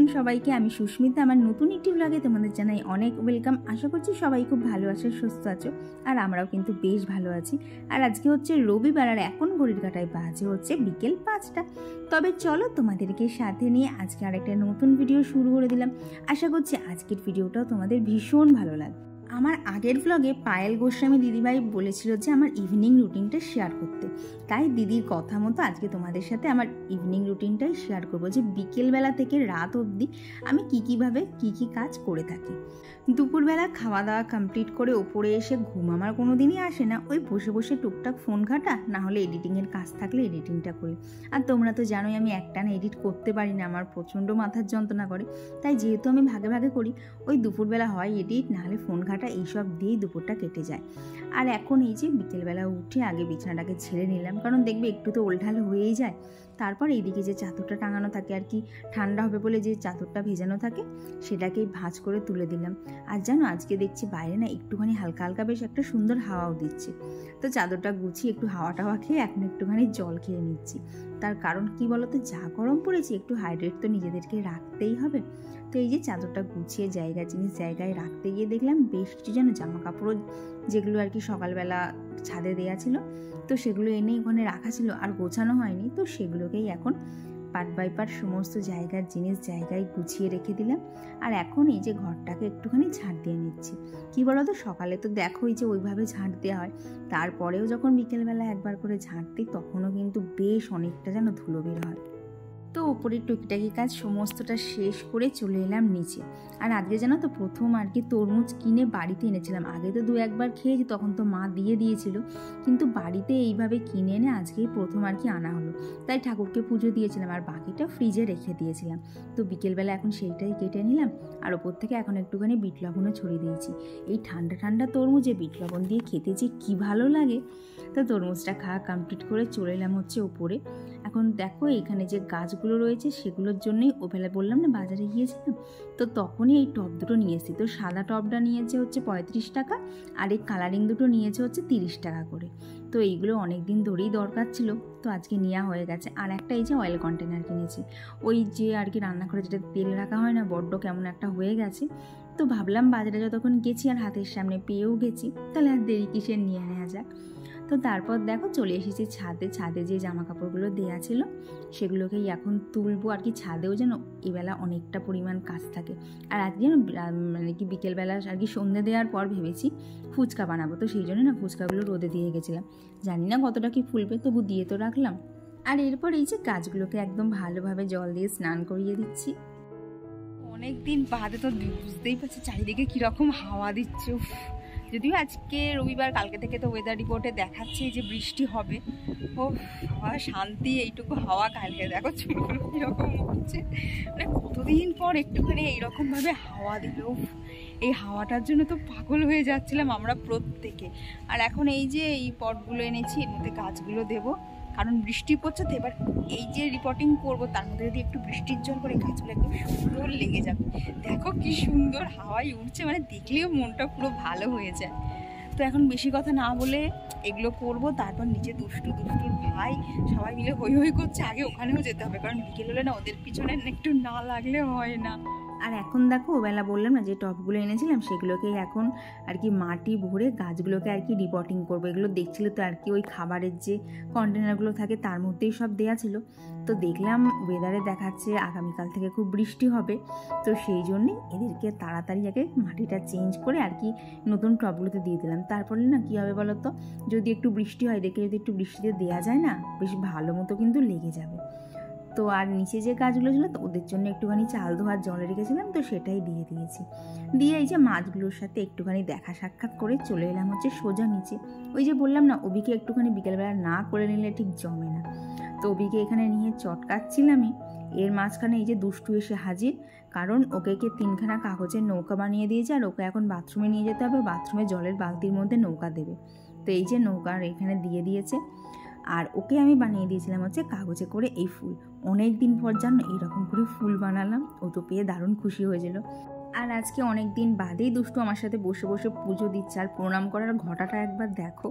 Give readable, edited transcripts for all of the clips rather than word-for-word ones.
Afternoon সবাইকে। আমি সুস্মিতা। আমার নতুন একটি ব্লগে তোমাদের জানাই অনেক ওয়েলকাম। আশা করছি সবাই খুব ভালো আছো, সুস্থ আছো, আর আমরাও কিন্তু বেশ ভালো আছি। আর আজকে হচ্ছে রবিবার, আর এখন ঘড়ির কাঁটায় বাজে হচ্ছে বিকেল 5টা। তবে চলো তোমাদেরকে সাথে নিয়ে আজকে আর একটা নতুন ভিডিও শুরু করে দিলাম। আশা করছি আজকের ভিডিওটাও তোমাদের ভীষণ ভালো লাগবে। আমার আগের ব্লগে পায়েল গোস্বামী দিদিভাই বলেছিল যে আমার ইভিনিং রুটিনটা শেয়ার করতে, তাই দিদির কথা মতো আজকে তোমাদের সাথে আমার ইভিনিং রুটিনটাই শেয়ার করবো, যে বিকেলবেলা থেকে রাত অবধি আমি কীভাবে কী কাজ করে থাকি। দুপুরবেলা খাওয়া দাওয়া কমপ্লিট করে ওপরে এসে ঘুম আমার কোনো দিনই আসে না। ওই বসে বসে টুকটাক ফোন ঘাটা, না হলে এডিটিংয়ের কাজ থাকলে এডিটিংটা করি। আর তোমরা তো জানোই আমি একটানা এডিট করতে পারি না, আমার প্রচণ্ড মাথার যন্ত্রণা করে। তাই যেহেতু আমি ভাগে ভাগে করি, ওই দুপুরবেলা হয় এডিট, নাহলে ফোন ঘাটা, এইসব দিয়েই দুপুরটা কেটে যায়। আর এখন এই যে বিকেলবেলা উঠে আগে বিছানাটাকে ঝেড়ে নিলাম, কারণ দেখবে একটু তো ওলঢাল হয়েই যায়। তারপর এইদিকে যে চাদরটা টাঙানো থাকে আর কি, ঠান্ডা হবে বলে যে চাদরটা ভেজানো থাকে, সেটাকেই ভাঁজ করে তুলে দিলাম। আর জানো আজকে দেখছি বাইরে না একটুখানি হালকা হালকা বেশ একটা সুন্দর হাওয়াও দিচ্ছে। তো চাদরটা গুছিয়ে একটু হাওয়া টাওয়া খেয়ে এখন একটুখানি জল খেয়ে নিচ্ছি। তার কারণ কি বলতো, যা গরম পড়েছে, একটু হাইড্রেট তো নিজেদেরকে রাখতেই হবে। তো এই যে চাদরটা গুছিয়ে জিনিস জায়গায় রাখতে গিয়ে দেখলাম বেশ কিছু যেন জামা কাপড়, যেগুলো আর কি সকালবেলা ছাদে দেওয়া ছিল, তো সেগুলো এনে ওখানে রাখা ছিল আর গোছানো হয়নি। তো সেগুলোকেই এখন পার্ট বাই পার্ট সমস্ত জায়গার জিনিস জায়গায় গুছিয়ে রেখে দিলাম। আর এখন এই যে ঘরটাকে একটুখানি ঝাঁট দিয়ে নিচ্ছি। কি বলতো, সকালে তো দেখোই যে ওইভাবে ঝাঁট দেওয়া হয়, তারপরেও যখন বিকেলবেলা একবার করে ঝাঁট দিই, তখনও কিন্তু বেশ অনেকটা যেন ধুলো বের হয়। তো ওপরের টুকিটাকি কাজ সমস্তটা শেষ করে চলে এলাম নিচে। আর আজকে জানো তো প্রথম আর কি তরমুজ কিনে বাড়িতে এনেছিলাম। আগে তো 2-1বার খেয়েছি, তখন তো মা দিয়ে দিয়েছিল, কিন্তু বাড়িতে এইভাবে কিনে এনে আজকেই প্রথম আর কি আনা হলো। তাই ঠাকুরকে পুজো দিয়েছিলাম, আর বাকিটা ফ্রিজে রেখে দিয়েছিলাম। তো বিকেলবেলা এখন সেইটাই কেটে নিলাম, আর ওপর থেকে এখন একটুখানি বিট লবণও ছড়িয়ে দিয়েছি। এই ঠান্ডা ঠান্ডা তরমুজে বিট লবণ দিয়ে খেতে যে কী ভালো লাগে। তো তরমুজটা খাওয়া কমপ্লিট করে চলে এলাম হচ্ছে ওপরে। এখন দেখো এখানে যে গাছগুলো রয়েছে সেগুলোর জন্যই ওবেলা বললাম না বাজারে গিয়েছিলাম, তো তখনই এই টব দুটো নিয়ে এসেছি। তো সাদা টবটা নিয়েছে হচ্ছে 35 টাকা, আর এই কালারিং দুটো নিয়েছে হচ্ছে 30 টাকা করে। তো এইগুলো অনেক দিন ধরেই দরকার ছিল, তো আজকে নেওয়া হয়ে গেছে। আর একটা এই যে অয়েল কন্টেনার কিনেছি, ওই যে আর কি রান্না করে যেটা তেল রাখা হয় না, বড্ড কেমন একটা হয়ে গেছে। তো ভাবলাম বাজারে যতক্ষণ গেছি আর হাতের সামনে পেয়েও গেছি, তাহলে আর দেরি কিসের নিয়ে নেওয়া যাক। তো তারপর দেখো চলে এসেছি ছাদে যে জামা কাপড়গুলো দেওয়া ছিল সেগুলোকেই এখন তুলবো আর কি। ছাদেও যেন এবেলা অনেকটা পরিমাণ কাজ থাকে। আর আজকে যেন মানে কি বিকেলবেলা আর কি সন্ধ্যে দেওয়ার পর ভেবেছি ফুচকা বানাবো, তো সেই জন্য না ফুচকাগুলো রোদে দিয়ে গেছিলাম। জানি না কতটা কি ফুলবে, তবু দিয়ে তো রাখলাম। আর এরপর এই যে গাছগুলোকে একদম ভালোভাবে জল দিয়ে স্নান করিয়ে দিচ্ছি। অনেক দিন বাদে তো বুঝতেই পারছি চারিদিকে কীরকম হাওয়া দিচ্ছে। যদিও আজকে রবিবার, কালকে থেকে তো ওয়েদার রিপোর্টে দেখাচ্ছে যে বৃষ্টি হবে। ও হাওয়া শান্তি, এইটুকু হাওয়া। কালকে দেখো চুলগুলো কীরকম হচ্ছে, মানে কতদিন পর একটুখানি এইরকমভাবে হাওয়া দিল। এই হাওয়াটার জন্য তো পাগল হয়ে যাচ্ছিলাম আমরা প্রত্যেকে। আর এখন এই যে এই পটগুলো এনেছি, এর মধ্যে গাছগুলো দেবো, কারণ বৃষ্টি পড়ছে তো। এবার এই যে রিপোর্টিং করবো তার মধ্যে যদি একটু বৃষ্টির জল করে গাছগুলো একদম সুন্দর লেগে যাবে। দেখো কি সুন্দর হাওয়াই উঠছে, মানে দেখলেও মনটা পুরো ভালো হয়ে যায়। তো এখন বেশি কথা না বলে এগুলো করব, তারপর নিচে দুষ্টুর ভাই সবাই মিলে হই হই করছে, আগে ওখানেও যেতে হবে, কারণ বিকেল হলে না ওদের পিছনে একটু না লাগলে হয় না। আর এখন দেখো ওবেলা বললাম না যে টবগুলো এনেছিলাম, সেগুলোকে এখন আর কি মাটি ভরে গাছগুলোকে আর কি রিপোর্টিং করবো। এগুলো দেখছিল তো আর কি ওই খাবারের যে কন্টেনারগুলো থাকে তার মধ্যেই সব দেওয়া ছিল। তো দেখলাম ওয়েদারে দেখাচ্ছে আগামীকাল থেকে খুব বৃষ্টি হবে, তো সেই জন্যে এদেরকে তাড়াতাড়ি আগে মাটিটা চেঞ্জ করে আর কি নতুন টবগুলোতে দিয়ে দিলাম। তারপরে না কী হবে বলো তো, যদি একটু বৃষ্টি হয় দেখে যদি একটু বৃষ্টিতে দেওয়া যায় না, বেশ ভালো মতো কিন্তু লেগে যাবে। তো আর নিচে যে গাছগুলো ছিল তো ওদের জন্য একটুখানি চাল ধোয়ার জলে রেখেছিলাম, তো সেটাই দিয়ে দিয়েছি। দিয়ে এই যে মাছগুলোর সাথে একটুখানি দেখা সাক্ষাৎ করে চলে এলাম হচ্ছে সোজা নিচে। ওই যে বললাম না ওবিকে একটুখানি বিকেলবেলা না করে নিলে ঠিক জমে না, তো ওবিকে এখানে নিয়ে চটকাচ্ছিলামই। এর মাঝখানে এই যে দুষ্টু এসে হাজির, কারণ ওকে 3খানা কাগজের নৌকা বানিয়ে দিয়েছে, আর ওকে এখন বাথরুমে নিয়ে যেতে হবে, বাথরুমে জলের বালতির মধ্যে নৌকা দেবে। তো এই যে নৌকার এখানে দিয়ে দিয়েছে। আর ওকে আমি বানিয়ে দিয়েছিলাম হচ্ছে কাগজে করে এই ফুল। অনেক দিন পর জানো এইরকম করে ফুল বানালাম, ও তো পেয়ে দারুণ খুশি হয়েছিল। আর আজকে অনেক দিন বাদেই দুষ্টু আমার সাথে বসে বসে পুজো দিচ্ছে। আর প্রণাম করার ঘটাটা একবার দেখো।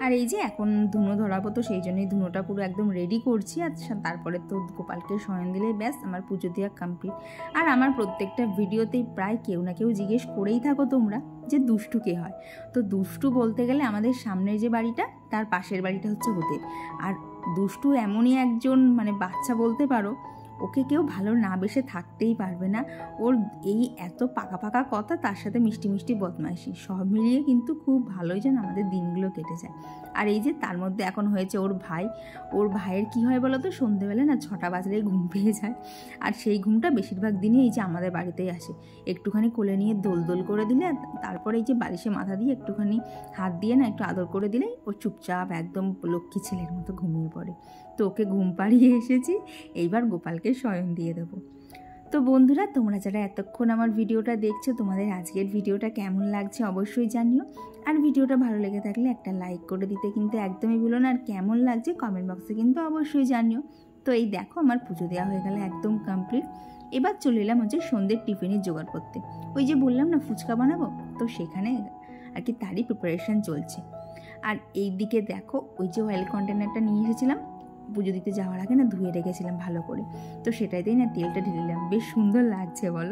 আর এই যে এখন ধুনো ধরাবো, তো সেই জন্যই ধুনোটা পুরো একদম রেডি করছি। আচ্ছা, তারপরে তো গোপালকে শয়ন দিলেই ব্যাস আমার পুজো দেওয়া কমপ্লিট। আর আমার প্রত্যেকটা ভিডিওতেই প্রায় কেউ না কেউ জিজ্ঞেস করেই থাকো তোমরা যে দুষ্টু কে হয়। তো দুষ্টু বলতে গেলে আমাদের সামনের যে বাড়িটা তার পাশের বাড়িটা হচ্ছে ওদের। আর দুষ্টু এমনই একজন মানে বাচ্চা বলতে পারো, ওকে কেউ ভালো না বেসে থাকতেই পারবে না। ওর এই এত পাকা পাকা কথা, তার সাথে মিষ্টি মিষ্টি বদমাইশি, সব মিলিয়ে কিন্তু খুব ভালোই যেন আমাদের দিনগুলো কেটে যায়। আর এই যে তার মধ্যে এখন হয়েছে ওর ভাই। ওর ভাইয়ের কি হয় বলো তো, সন্ধেবেলা না 6টা বাজলেই ঘুম পেয়ে যায়। আর সেই ঘুমটা বেশিরভাগ দিনই এই যে আমাদের বাড়িতেই আসে। একটুখানি কোলে নিয়ে দোল দোল করে দিলে, তারপরে এই যে বালিশে মাথা দিয়ে একটুখানি হাত দিয়ে না একটু আদর করে দিলেই ও চুপচাপ একদম লক্ষ্মী ছেলের মতো ঘুমিয়ে পড়ে। তো ওকে ঘুম পাড়িয়ে এসেছি, এইবার গোপালকে শয়ন দিয়ে দেবো। তো বন্ধুরা, তোমরা যারা এতক্ষণ আমার ভিডিওটা দেখছো, তোমাদের আজকের ভিডিওটা কেমন লাগছে অবশ্যই জানিও। আর ভিডিওটা ভালো লেগে থাকলে একটা লাইক করে দিতে কিন্তু একদমই ভুলো না। আর কেমন লাগছে কমেন্ট বক্সে কিন্তু অবশ্যই জানিও। তো এই দেখো আমার পুজো দেওয়া হয়ে গেলে একদম কমপ্লিট। এবার চলে এলাম হচ্ছে সন্ধ্যের টিফিনের জোগাড় করতে। ওই যে বললাম না ফুচকা বানাবো, তো সেখানে আর কি তারই প্রিপারেশান চলছে। আর এই দিকে দেখো ওই যে অয়েল কন্টেনারটা নিয়ে এসেছিলাম পুজো দিতে যাওয়ার আগে না ধুয়ে রেখেছিলাম ভালো করে, তো সেটাইতেই না তেলটা ঢেলে দিলাম, বেশ সুন্দর লাগছে বলো।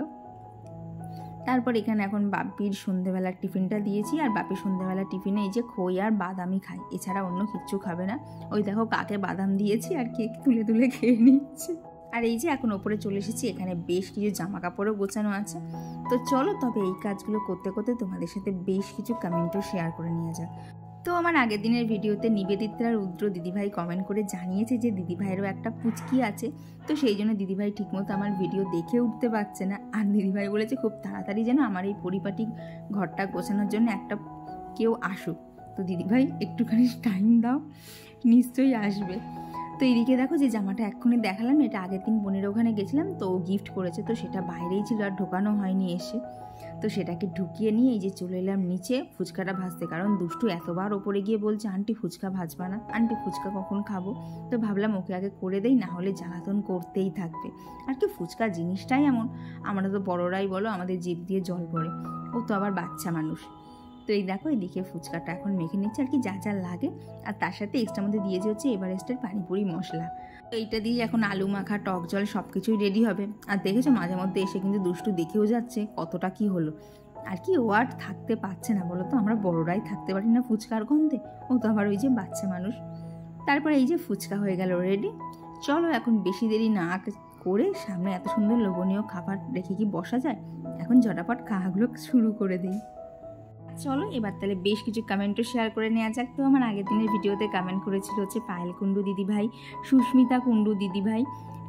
তারপর এখানে এখন বাপির সন্ধ্যেবেলার টিফিনটা দিয়েছি। আর বাপির সন্ধ্যেবেলার টিফিনে এই যে খই আর বাদামই খাই, এছাড়া অন্য কিচ্ছু খাবে না। ওই দেখো কাকে বাদাম দিয়েছি আর কেক তুলে তুলে খেয়ে নিচ্ছে। আর এই যে এখন ওপরে চলে এসেছি, এখানে বেশ কিছু জামা কাপড়ও গোছানো আছে। তো চলো তবে এই কাজগুলো করতে করতে তোমাদের সাথে বেশ কিছু কমেন্টও শেয়ার করে নিয়ে যাক। তো আমার আগের দিনের ভিডিওতে নিবেদিতার রুদ্র দিদিভাই কমেন্ট করে জানিয়েছে যে দিদিভাইয়েরও একটা পুচকি আছে। তো সেই জন্য দিদিভাই ঠিকমতো আমার ভিডিও দেখে উঠতে পারছে না। আর দিদিভাই বলেছে খুব তাড়াতাড়ি যেন আমার এই পরিপাটি ঘরটা গোছানোর জন্য একটা কেউ আসুক। তো দিদিভাই একটুখানি টাইম দাও, নিশ্চয়ই আসবে। তো এদিকে দেখো যে জামাটা এক্ষুনি দেখালাম, এটা আগের দিন বোনের ওখানে গেছিলাম, তো ও গিফট করেছে, তো সেটা বাইরেই ছিল আর ঢোকানো হয়নি এসে। তো সেটাকে ঢুকিয়ে নিয়ে এই যে চলে এলাম নিচে ফুচকাটা ভাজতে। কারণ দুষ্টু এতবার ওপরে গিয়ে বলছে আন্টি ফুচকা ভাজবা না, আন্টি ফুচকা কখন খাবো। তো ভাবলাম ওকে আগে করে দেই, না হলে জ্বালাতন করতেই থাকবে। আর কি ফুচকা জিনিসটাই এমন, আমরা তো বড়রাই বলো আমাদের জিভ দিয়ে জল পড়ে, ও তো আবার বাচ্চা মানুষ। তো এই দেখো এদিকে ফুচকাটা এখন মেখে নিচ্ছে আর কি যা যা লাগে। আর তার সাথে এক্সট্রা মধ্যে দিয়েছে হচ্ছে এভারেস্টের পানিপুরি মশলা। তো এইটা দিয়ে এখন আলু মাখা টক জল সব কিছুই রেডি হবে। আর দেখেছো মাঝে মধ্যে এসে কিন্তু দুষ্টু দেখেও যাচ্ছে কতটা কি হলো। আর কি ও আর থাকতে পারছে না বলো তো, আমরা বড়রাই থাকতে পারি না ফুচকার গন্ধে, ও তো আবার ওই যে বাচ্চা মানুষ। তারপরে এই যে ফুচকা হয়ে গেল রেডি। চলো এখন বেশি দেরি না করে, সামনে এত সুন্দর লোভনীয় খাবার রেখে কি বসা যায়, এখন ঝটাপট খাওয়াগুলো শুরু করে দিই। চলো এবার তাহলে বেশ কিছু কমেন্টও শেয়ার করে নেওয়া যাক। তো আমার আগের দিনের ভিডিওতে কমেন্ট করেছিল হচ্ছে পায়েল কুণ্ডু দিদিভাই, সুস্মিতা কুণ্ডু দিদিভাই,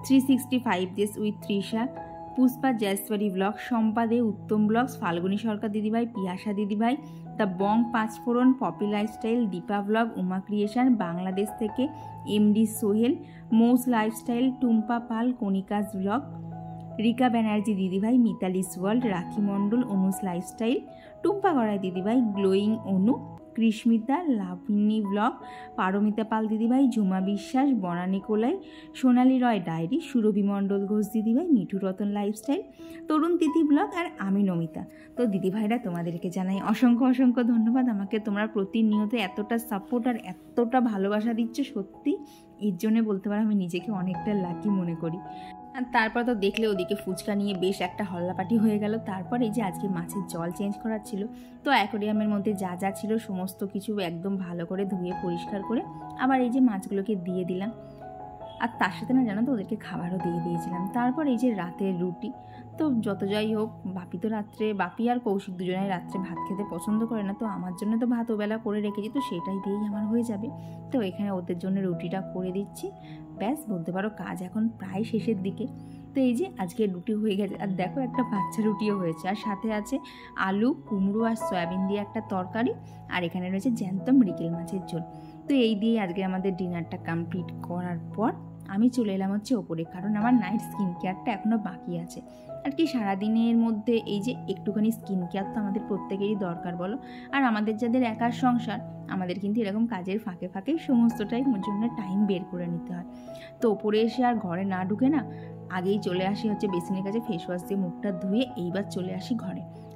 365 days with Trisha, Pushpa Jaiswari blog, Shampa De Uttam blogs, Falguni Sarkar দিদিভাই, পিয়াসা দিদিভাই, the Bong Panchphoron, Popy lifestyle, Dipa blog, Uma creation, Bangladesh থেকে MD Sohel, Mou's lifestyle, Tumpa Pal, Kanika's blog, Rika Banerjee দিদিভাই, মিতালিস ওয়ার্ল্ড, রাখি মণ্ডল, অনুস লাইফস্টাইল, টুম্পা গড়াই দিদিভাই, গ্লোয়িং অনু, কৃষ্মিতা, লাভিনী ব্লগ, পারমিতা পাল দিদিভাই, ঝুমা বিশ্বাস, বনানী কোলাই, সোনালী রয় ডায়েরি, সুরভি মণ্ডল ঘোষ দিদিভাই, মিঠু রতন লাইফস্টাইল, তরুণ তিথি ব্লগ, আর আমি নমিতা। তো দিদিভাইরা তোমাদেরকে জানাই অসংখ্য অসংখ্য ধন্যবাদ। আমাকে তোমরা প্রতিনিয়ত এতটা সাপোর্ট আর এতটা ভালোবাসা দিচ্ছ, সত্যি এর জন্যে বলতে পারো আমি নিজেকে অনেকটা লাকি মনে করি। আর তারপর তো দেখলে ওদিকে ফুচকা নিয়ে বেশ একটা হল্লাপাটি হয়ে গেল। তারপর এই যে আজকে মাছের জল চেঞ্জ করার ছিল, তো অ্যাকোরিয়ামের মধ্যে যা যা ছিল সমস্ত কিছু একদম ভালো করে ধুয়ে পরিষ্কার করে আবার এই যে মাছগুলোকে দিয়ে দিলাম। আর তার সাথে না জানো তো ওদেরকে খাবারও দিয়ে দিয়েছিলাম। তারপর এই যে রাতের রুটি, তো যত যাই হোক বাপি তো রাত্রে, বাপি আর কৌশিক দুজনেই রাত্রে ভাত খেতে পছন্দ করে না, তো আমার জন্য তো ভাত ওবেলা করে রেখেছি, তো সেটাই দিয়েই আমার হয়ে যাবে। তো এখানে ওদের জন্য রুটিটা করে দিচ্ছি। ব্যাস বলতে পারো কাজ এখন প্রায় শেষের দিকে। তো এই যে আজকে রুটি হয়ে গেছে, আর দেখো একটা বাচ্চা রুটিও হয়েছে, আর সাথে আছে আলু কুমড়ো আর সয়াবিন দিয়ে একটা তরকারি, আর এখানে রয়েছে জ্যান্ত মৃগেল মাছের ঝোল। তো এই দিয়ে আজকে আমাদের ডিনারটা কমপ্লিট করার পর আমি চলে এলাম হচ্ছে ওপরে, কারণ আমার নাইট স্কিন কেয়ারটা এখনও বাকি আছে। আর কি সারাদিনের মধ্যে এই যে একটুখানি স্কিন কেয়ার তো আমাদের প্রত্যেকেরই দরকার বলো। আর আমাদের যাদের একার সংসার, আমাদের কিন্তু এরকম কাজের ফাঁকে ফাঁকে সমস্তটাই জন্য টাইম বের করে নিতে হয়। তো ওপরে এসে আর ঘরে না ঢুকে না আগেই চলে আসি হচ্ছে বেসিনের কাছে ফেস ওয়াশ দিয়ে মুখটা ধুয়ে এইবার চলে আসি ঘরে।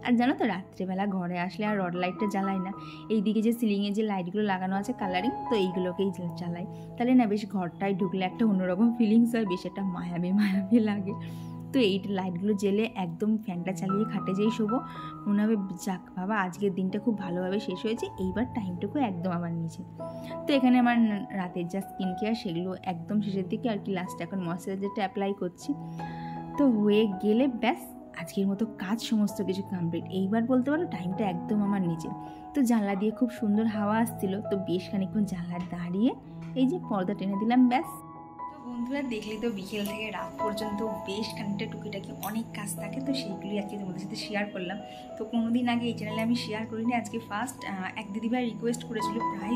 আর জানো তো রাত্রেবেলা ঘরে আসলে আর রড লাইটটা জ্বালাই না, এইদিকে যে সিলিংয়ে যে লাইটগুলো লাগানো আছে কালারিং, তো এইগুলোকেই জ্বালাই। তাহলে না বেশ ঘরটায় ঢুকলে একটা অন্যরকম ফিলিংস হয়, বেশ একটা মায়াবী মায়াবী লাগে। তো এই লাইটগুলো জেলে একদম ফ্যানটা চালিয়ে খাটে যেই শোবো, মনে হবে যাক বাবা আজকের দিনটা খুব ভালোভাবে শেষ হয়েছে, এইবার টাইমটুকু একদম আমার নিচে। তো এখানে আমার রাতের যা স্কিন কেয়ার সেগুলো একদম শেষের দিকে আর কি, লাস্ট এখন ময়শ্চারাইজারটা অ্যাপ্লাই করছি। তো হয়ে গেলে ব্যাস আজকের মতো কাজ সমস্ত কিছু কমপ্লিট। এইবার বলতে পারো টাইমটা একদম আমার নিচে। তো জানলা দিয়ে খুব সুন্দর হাওয়া আসছিল, তো বেশ খানিকক্ষণ জানলা দাঁড়িয়ে এই যে পর্দা টেনে দিলাম, ব্যাস। তো বন্ধুরা দেখলে তো বিকেল থেকে রাত পর্যন্ত বেশ খানিকটা টুকিটাকি অনেক কাজ থাকে, তো সেইগুলি আজকে তোমাদের সাথে শেয়ার করলাম। তো কোনোদিন আগে এই চ্যানেলে আমি শেয়ার করিনি, আজকে ফার্স্ট। এক দিদিভাই রিকোয়েস্ট করেছিল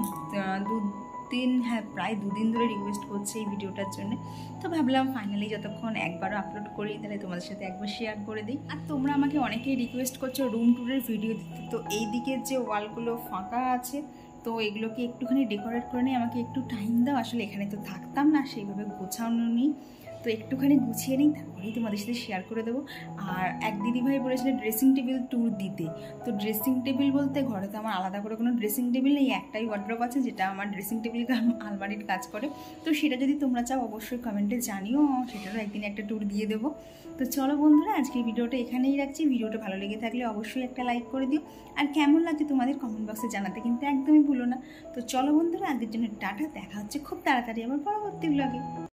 প্রায় দুদিন ধরে রিকোয়েস্ট করছে এই ভিডিওটার জন্য। তো ভাবলাম ফাইনালি যতক্ষণ একবারও আপলোড করি তাহলে তোমাদের সাথে একবার শেয়ার করে দিই। আর তোমরা আমাকে অনেকেই রিকোয়েস্ট করছো রুম ট্যুরের ভিডিও দিতে, তো এই দিকের যে ওয়ালগুলো ফাঁকা আছে তো এগুলোকে একটুখানি ডেকোরেট করে নিয়ে আমাকে একটু টাইম দাও, আসলে এখানে তো থাকতাম না, সেইভাবে গোছানো নেই, তো একটুখানি গুছিয়ে নিই তারপরেই তোমাদের সাথে শেয়ার করে দেবো। আর এক দিদিভাই বলেছিল ড্রেসিং টেবিল ট্যুর দিতে। তো ড্রেসিং টেবিল বলতে ঘরে তো আমার আলাদা করে কোনো ড্রেসিং টেবিল নেই, একটাই ওয়ার্ড্রপ আছে যেটা আমার ড্রেসিং টেবিল আলমারির কাজ করে। তো সেটা যদি তোমরা চাও অবশ্যই কমেন্টে জানিও, সেটারও একদিন একটা ট্যুর দিয়ে দেবো। তো চলো বন্ধুরা আজকে ভিডিওটা এখানেই রাখছি। ভিডিওটা ভালো লেগে থাকলে অবশ্যই একটা লাইক করে দিও, আর কেমন লাগছে তোমাদের কমেন্ট বক্সে জানাতে কিন্তু একদমই ভুলো না। তো চলো বন্ধুরা আজকের জন্য টাটা, দেখা হচ্ছে খুব তাড়াতাড়ি আবার পরবর্তী ব্লগে।